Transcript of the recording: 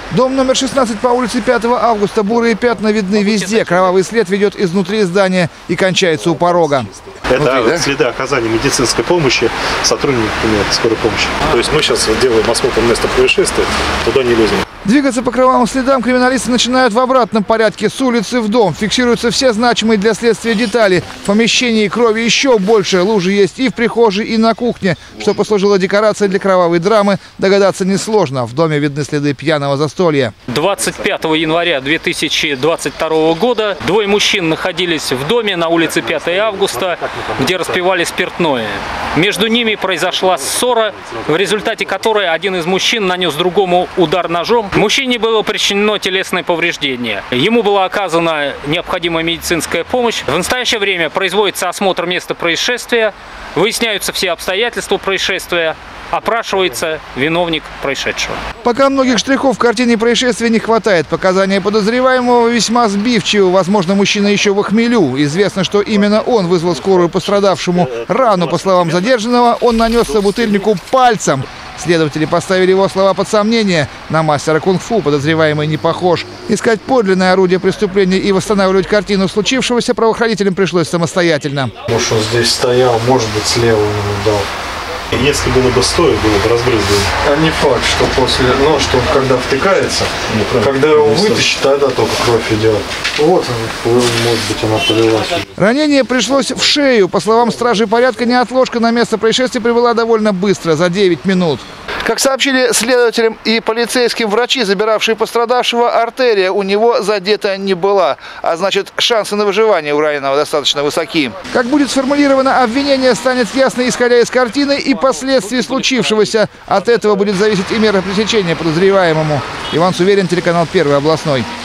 Дом номер 16 по улице 5 августа. Бурые пятна видны везде. Кровавый след ведет изнутри здания и кончается у порога. Это следы оказания медицинской помощи сотрудниками скорой помощи. То есть мы сейчас делаем осмотр места происшествия, туда не лезем. Двигаться по кровавым следам криминалисты начинают в обратном порядке, с улицы в дом. Фиксируются все значимые для следствия детали. В помещении крови еще больше. Лужи есть и в прихожей, и на кухне. Что послужило декорацией для кровавой драмы, догадаться несложно. В доме видны следы пьяного застолья. 25 января 2022 года двое мужчин находились в доме на улице 5 августа, где распивали спиртное. Между ними произошла ссора, в результате которой один из мужчин нанес другому удар ножом. Мужчине было причинено телесное повреждение. Ему была оказана необходимая медицинская помощь. В настоящее время производится осмотр места происшествия, выясняются все обстоятельства происшествия, опрашивается виновник происшедшего. Пока многих штрихов в картине происшествия не хватает. Показания подозреваемого весьма сбивчивы. Возможно, мужчина еще в хмелю. Известно, что именно он вызвал скорую пострадавшему. Рану, по словам задержанного, он нанес собутыльнику пальцем. Следователи поставили его слова под сомнение. На мастера кунг-фу подозреваемый не похож. Искать подлинное орудие преступления и восстанавливать картину случившегося правоохранителям пришлось самостоятельно. Может, он здесь стоял, может быть, слева ему дал. Если было бы стоя, было бы разбрызгивание. А не факт, что после, что когда втыкается, когда его вытащит, тогда только кровь идет. Вот, может быть, она полилась. Ранение пришлось в шею. По словам стражей порядка, неотложка на место происшествия прибыла довольно быстро, за 9 минут. Как сообщили следователям и полицейским врачи, забиравшие пострадавшего, артерия у него задета не была. А значит, шансы на выживание у раненого достаточно высоки. Как будет сформулировано обвинение, станет ясно, исходя из картины и последствий случившегося. От этого будет зависеть и мера пресечения подозреваемому. Иван Суверин, телеканал Первый областной.